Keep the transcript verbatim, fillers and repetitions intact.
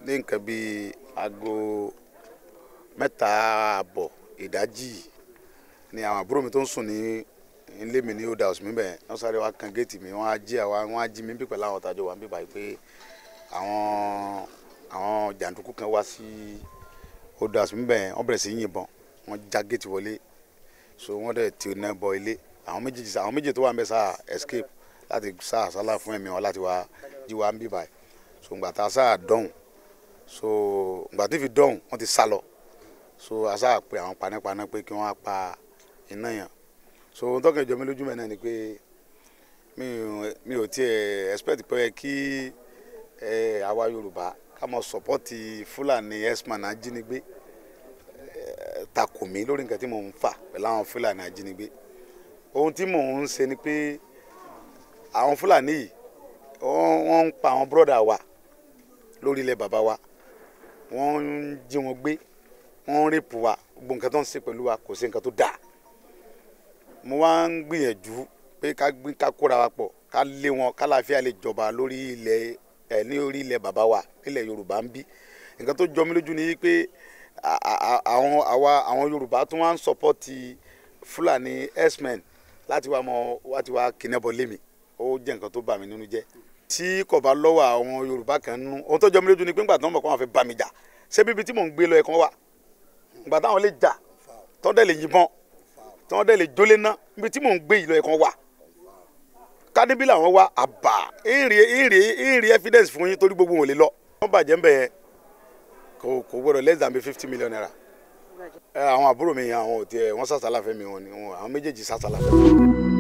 ní nǹkan bíi aago mẹ́ta àbọ̀ ìdájí ni àwọn àbúrò mi tó ń sùn ní ilé mi ní old house mi bẹ́ẹ̀ wọ́n sáré wá kan géètì mi wọ́n á jí àwa wọ́n á jí mi bí pẹ̀lú àwọn ọ̀tàjọ́ wa ń bí báyìí pé àwọn àwọn jàǹdùkú kan wá sí old house mi bẹ́ẹ̀ wọ́n bẹ̀rẹ̀ sí yìnbọn wọ́n já géètì wọlé so wọ́n dẹ̀ tí iná bọ ilé àwọn méjèèjì àwọn méjèèjì tó wà ń bẹ sáà escape láti sáà sálà fún ẹ̀mí wọn láti wá jí wa ń bí báyìí so ngbà tá a sáà dọ̀hùn so ngbà tí fi dọ̀hùn wọ́n ti sá lọ so a sáà pe àwọn panápaná pé kí wọ́n á pa iná yẹn so ohun tó kàn jọ mí lójú mẹ́ náà ni pé mi ò mi ò tiẹ̀ expect pé kí ẹ àwa Yorùbá ká mọ sọpọ́tì Fúlàní herdsmen ajínigbé takò mí lórí nǹkan tí mò ń fà pẹ̀lú àwọn Fúlàní ajínigbé ohun tí mò ń ṣe ni pé àwọn Fúlàní yìí wọ́n ń pa àwọn bírọ̀dà wa lórí ilẹ̀ bàbá wa wọ́n ń jí wọn gbé wọ́n ń rèpù wa gbogbo nǹkan tó ń ṣe pẹ̀lú wa kò sí nǹkan tó dáa mo wá ń gbìyànjú pé ká gbé ká kóra wa pọ̀ ká lé wọn kálàáfíà lè jọba lórí ilẹ̀ ẹ̀ ní orí ilẹ̀ bàbá wa nílẹ̀ Yorùbá ń bí nǹkan tó jọ mí lójú ni pé àwọn àwa àwọn Yorùbá tó wá ń sọpọ́tì Fúlàní herdsmen láti wá mọ láti wá kìnnẹ́bọ̀ lémi ó jẹ́ nǹkan tó bà mí nínú jẹ́ tí kò bá lọ́wọ́ àwọn Yorùbá kan nú ohun tó jọ mí lójú ni pé ńgbà tó ń bọ̀ kó wọn fẹ́ bá mi jà ṣé bíbi tí mò ń gbé lọ ẹ̀kan wà ńgbà táwọn lè jà tó dẹ̀ lè yìnbọn tó dẹ̀ lè jólé ná níbi tí mò ń gbé yìí lọ ẹ̀kan wà kádébí làwọn wá àbá ìrì ìrì ìrì evidence fún yín torí gbogbo wọn lè lọ wọ́n bàjẹ́ ń bẹ̀ yẹn kò kò gbọdọ̀ less than fifty million naira àwọn àbúrò mi àwọn ò tiẹ̀ wọ́n sàṣàlà fẹ́ mi wọn ni àwọn méjèèjì sàṣàlà fẹ́ mi.